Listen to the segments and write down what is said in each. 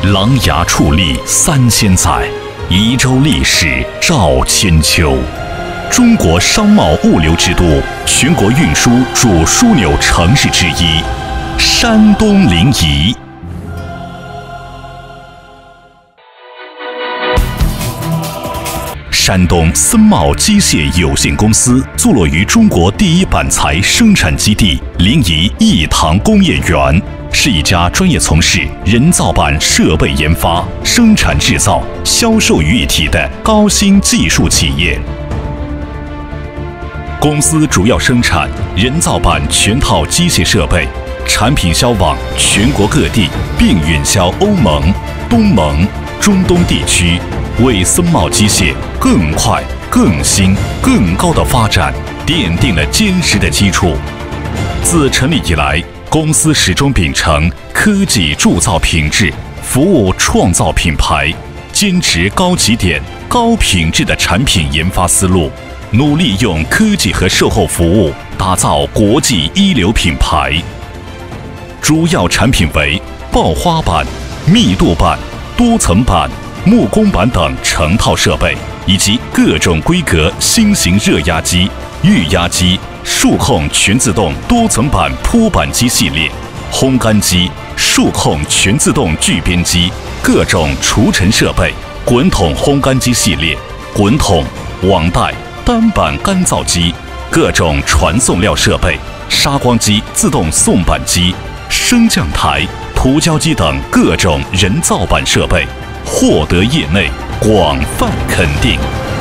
狼牙矗立3000载，夷州历史兆千秋。中国商贸物流之都，全国运输主枢纽城市之一，山东临沂。山东森茂机械有限公司坐落于中国第一板材生产基地临沂义塘工业园，是一家专业从事人造板设备研发、生产制造、销售于一体的高新技术企业。公司主要生产人造板全套机械设备，产品销往全国各地，并远销欧盟、东盟、中东地区，为森茂机械更快、更新、更高的发展奠定了坚实的基础。自成立以来，公司始终秉承科技铸造品质、服务创造品牌，坚持高起点、高品质的产品研发思路，努力用科技和售后服务打造国际一流品牌。主要产品为爆花板、密度板、多层板、木工板等成套设备，以及各种规格新型热压机、预压机、数控全自动多层板铺板机系列、烘干机、数控全自动聚边机、各种除尘设备、滚筒烘干机系列、滚筒、网袋、单板干燥机、各种传送料设备、砂光机、自动送板机、升降台、涂胶机等各种人造板设备，获得业内广泛肯定。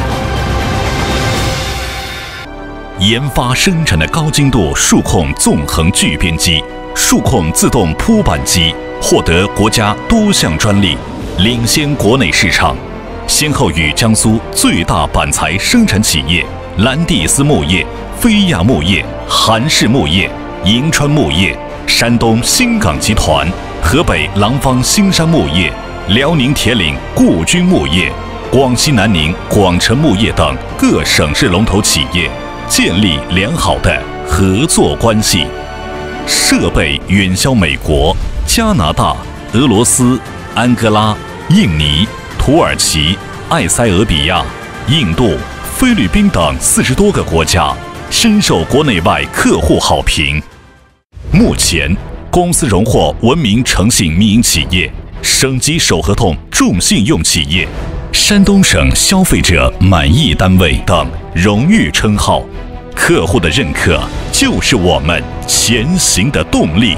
研发生产的高精度数控纵横聚边机、数控自动铺板机获得国家多项专利，领先国内市场，先后与江苏最大板材生产企业兰蒂斯木业、飞亚木业、韩氏木业、银川木业、山东新港集团、河北廊坊新山木业、辽宁铁岭固军木业、广西南宁广成木业等各省市龙头企业建立良好的合作关系，设备远销美国、加拿大、俄罗斯、安哥拉、印尼、土耳其、埃塞俄比亚、印度、菲律宾等40多个国家，深受国内外客户好评。目前，公司荣获文明诚信民营企业、省级首合同重信用企业、山东省消费者满意单位等荣誉称号。客户的认可就是我们前行的动力。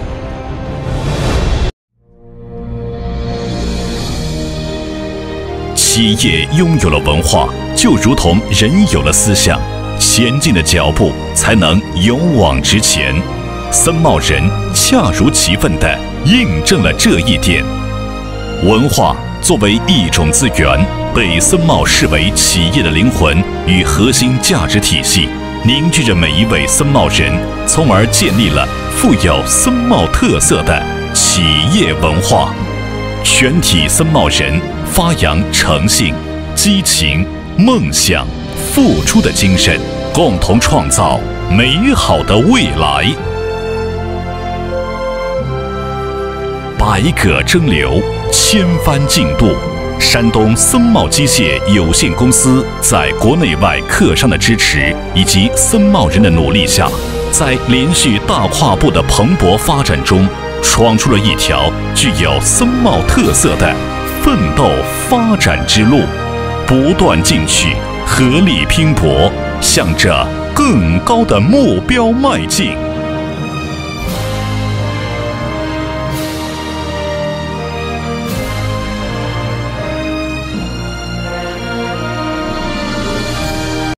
企业拥有了文化，就如同人有了思想，前进的脚步才能勇往直前。森茂人恰如其分地印证了这一点。文化作为一种资源，被森茂视为企业的灵魂与核心价值体系，凝聚着每一位森茂人，从而建立了富有森茂特色的企业文化。全体森茂人发扬诚信、激情、梦想、付出的精神，共同创造美好的未来。百舸争流，千帆竞渡。山东森茂机械有限公司在国内外客商的支持以及森茂人的努力下，在连续大跨步的蓬勃发展中，闯出了一条具有森茂特色的奋斗发展之路，不断进取，合力拼搏，向着更高的目标迈进。